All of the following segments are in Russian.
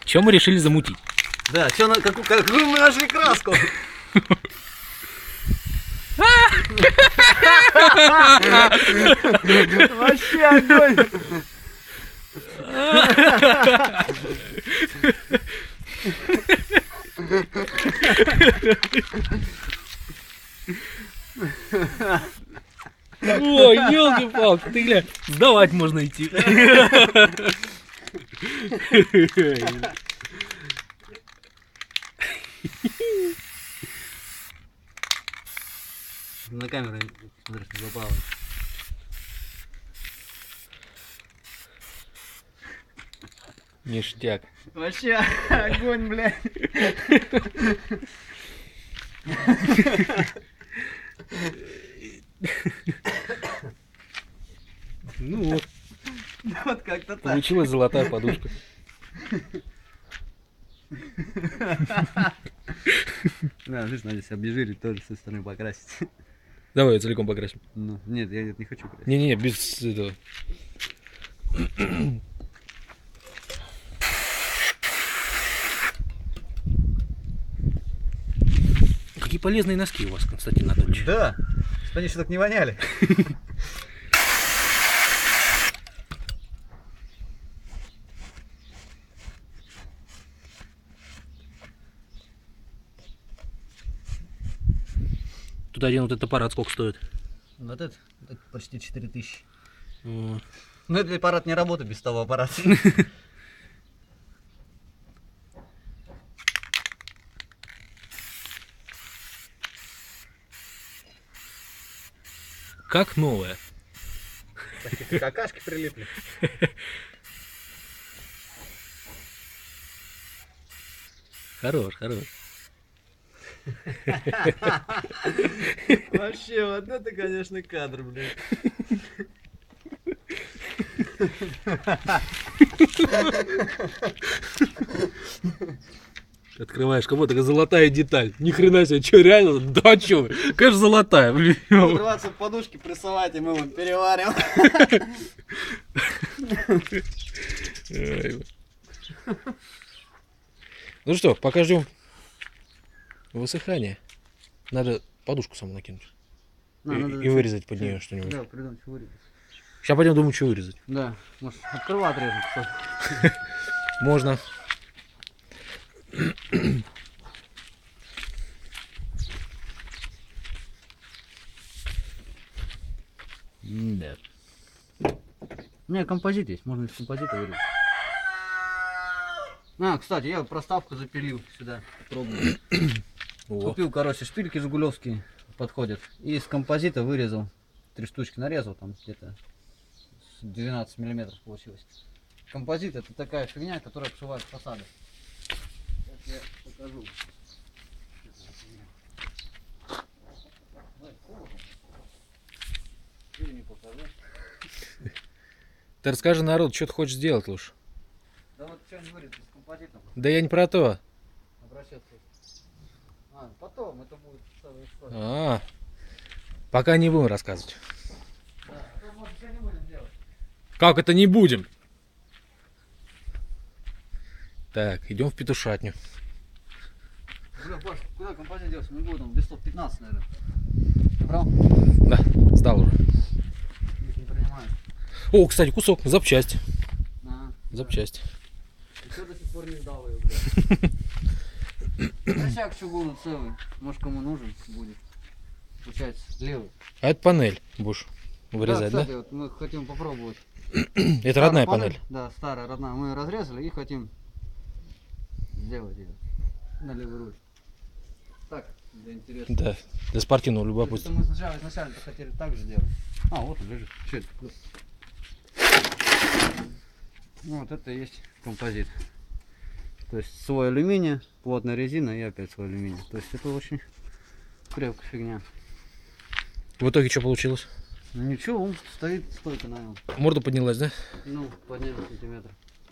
Чем мы решили замутить? Да, какую мы нашли краску? Вообще огонь! Ой, елки-палки, ты гля, сдавать можно идти. На камеру, смотри, что попало. Ништяк. Вообще огонь, блядь. Ну вот, Вот как-то так. получилась золотая подушка. Да, видишь, надо здесь обезжирить, тоже с этой стороны покрасить. Давай ее целиком покрасим. Ну, нет, я это не хочу красить. Не-не-не, без этого. Какие полезные носки у вас, Константин Анатольевич. Да, что они еще так не воняли. Тут один вот этот аппарат сколько стоит? Вот это почти 4000. О. Ну, этот аппарат не работает без того аппарата. Как новая. Такие какашки прилипли. Хорош, хорош. Вообще, вот это, конечно, кадр, блядь. Открываешь, как будто золотая деталь. Ни хрена себе, что реально? Да чё вы? Конечно, золотая, блин. Отрываться подушки, прессовать, и мы вот переварим. Ай. Ну что, пока ждем высыхания. Надо подушку саму накинуть. И вырезать под нее что-нибудь. Да, придумать, что вырезать. Сейчас пойдем думать, что вырезать. Да, может, открыла отрезать, кстати. Можно. Да. У меня композит есть, можно из композита вырезать. А, кстати, я проставку запилил сюда, пробую. Купил, короче, шпильки жигулевские, подходят. И из композита вырезал 3 штучки, нарезал, там где-то 12 миллиметров получилось. Композит — это такая фигня, которая обшивает фасады. Сейчас я покажу. Не покажу. Ты расскажи народу, что ты хочешь сделать лучше. Да вот что не вырезать с композитом. Да я не про то. Обращаться. А, потом это будет целая история. А, пока не будем рассказывать. Да, потом, может, еще не будем делать. Как это не будем? Так, идем в петушатню. Бля, Паш, куда композит делся? Не буду, там листов 15, наверное. Ты брал? Да, сдал уже. Их не принимают. О, кстати, кусок, запчасть. Ага. Запчасть. Еще до сих пор не сдал ее, блядь. Косяк чугуна целый. Может, кому нужен будет. Получается, левый. А это панель будешь вырезать, да? да? Кстати, вот мы хотим попробовать. Это родная панель. Да, старая, родная. Мы ее разрезали и хотим сделать ее на левый руль. Так, для интереса. Да, для спортивного Это любопытства. мы сначала изначально хотели так же сделать. А, вот он лежит. Что это? Ну, вот это и есть композит. То есть слой алюминия, плотная резина и опять слой алюминия. То есть это очень крепкая фигня. В итоге что получилось? Ну ничего, он стоит стойко на нем. Морда поднялась, да? Ну, по 9 сантиметров.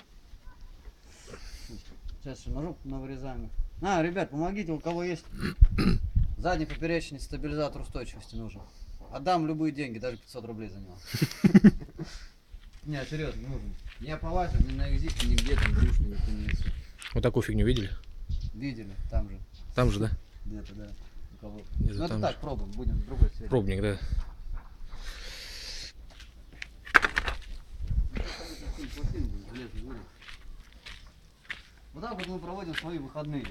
Сейчас еще ножом навырезаем. А, ребят, помогите, у кого есть задний поперечный стабилизатор устойчивости нужен. Отдам любые деньги, даже 500 рублей за него. Не, серьезно, нужен. Я полазил, ни на экзите, нигде там брюшно никто не несет. Вот такую фигню видели? Видели, там же. Там же, да? Где-то, да. У кого. Где-то Ну это там так, же. пробуем, будем с другой цели. Пробник, да. Вот так вот мы проводим свои выходные.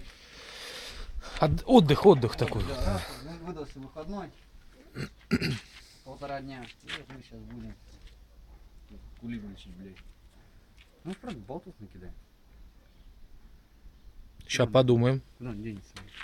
Отдых такой. Да, раз, выдался выходной. 1,5 дня. И вот мы сейчас будем кулибничать, блядь. Ну, правда, болтов накидаем. Сейчас подумаем. Куда он денется?